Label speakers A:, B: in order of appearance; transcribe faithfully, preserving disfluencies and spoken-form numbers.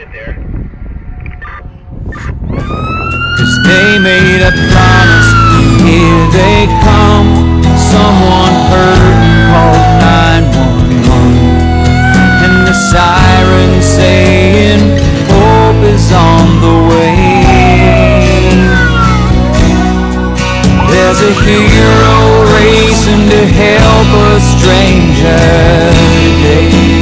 A: 'Cause they made a promise, here they come. Someone heard and called nine one one, and the siren saying hope is on the way. There's a hero racing to help a stranger today.